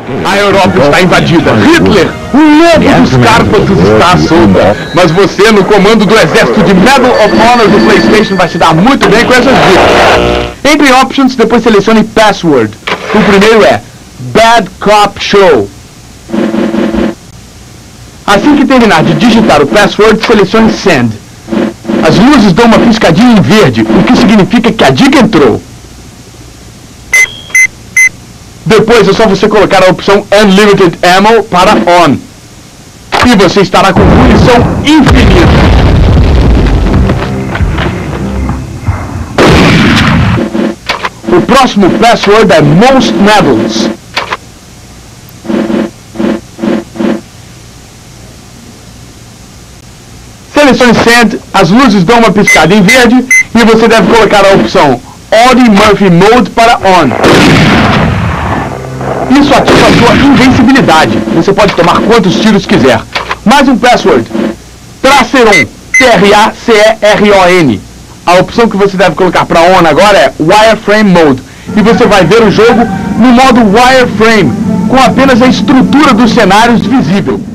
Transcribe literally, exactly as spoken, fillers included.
A Europa está invadida. Hitler, o lobo dos Cárpatos, está à solta. Mas você, no comando do exército de Medal of Honor do PlayStation, vai se dar muito bem com essas dicas. Entre em Options, depois selecione Password. O primeiro é Bad Cop Show. Assim que terminar de digitar o password, selecione Send. As luzes dão uma piscadinha em verde, o que significa que a dica entrou. Depois é só você colocar a opção Unlimited Ammo para On. E você estará com munição infinita. O próximo password é Most Medals. Selecione Send, as luzes dão uma piscada em verde e você deve colocar a opção Audie Murphy Mode para On. Isso ativa a sua invencibilidade. Você pode tomar quantos tiros quiser. Mais um password. Traceron. T R A C E R O N. A opção que você deve colocar para On agora é Wireframe Mode. E você vai ver o jogo no modo Wireframe, com apenas a estrutura dos cenários visível.